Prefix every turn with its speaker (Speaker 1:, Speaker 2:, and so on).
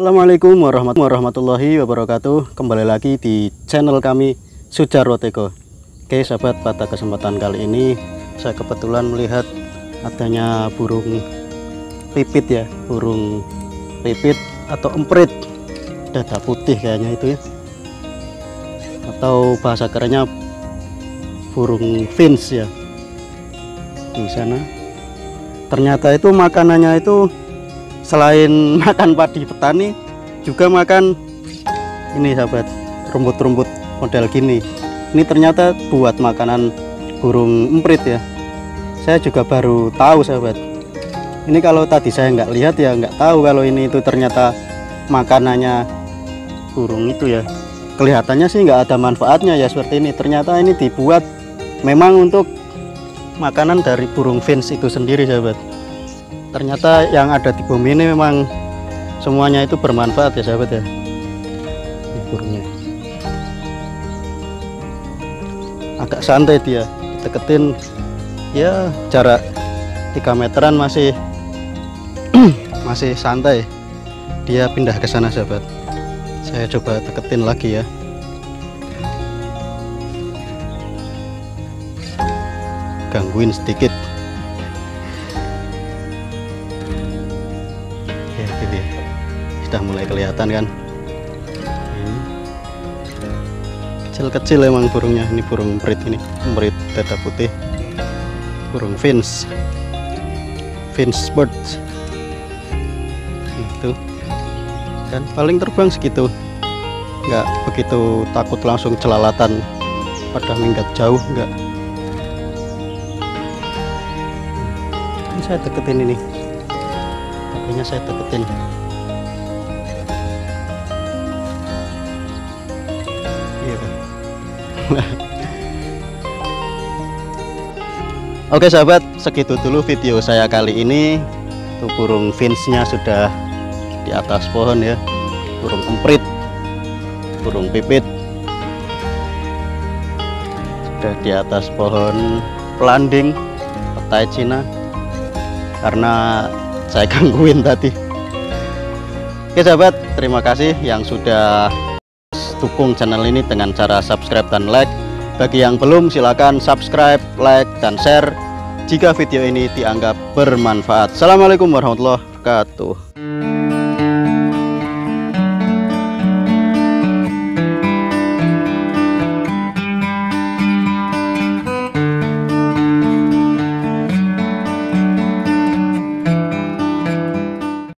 Speaker 1: Assalamualaikum warahmatullahi wabarakatuh. Kembali lagi di channel kami Sujarwo Tego. Oke sahabat, pada kesempatan kali ini saya kebetulan melihat adanya burung pipit ya, burung pipit atau emprit dada putih kayaknya itu ya, atau bahasa kerennya burung finch ya. Di sana ternyata itu makanannya itu selain makan padi petani juga makan ini sahabat, rumput-rumput model gini. Ini ternyata buat makanan burung emprit ya. Saya juga baru tahu sahabat. Ini kalau tadi saya nggak lihat ya nggak tahu kalau ini itu ternyata makanannya burung itu ya. Kelihatannya sih nggak ada manfaatnya ya seperti ini. Ternyata ini dibuat memang untuk makanan dari burung finch itu sendiri sahabat. Ternyata yang ada di bumi ini memang semuanya itu bermanfaat ya sahabat ya. Ini burungnya agak santai, dia deketin ya jarak 3 meteran masih masih santai. Dia pindah ke sana sahabat. Saya coba deketin lagi ya. Gangguin sedikit. Sudah mulai kelihatan kan, kecil-kecil emang burungnya. Ini burung emprit, ini emprit dada putih, burung finch bird itu kan, paling terbang segitu, nggak begitu takut langsung celalatan pada minggat jauh, enggak. Ini saya deketin, ini pakainya saya deketin. Oke sahabat, segitu dulu video saya kali ini. Tuh burung finch-nya sudah di atas pohon ya, burung emprit, burung pipit sudah di atas pohon pelanding petai Cina karena saya gangguin tadi. Oke sahabat, terima kasih yang sudah dukung channel ini dengan cara subscribe dan like. Bagi yang belum, silakan subscribe, like, dan share jika video ini dianggap bermanfaat. Assalamualaikum warahmatullahi wabarakatuh.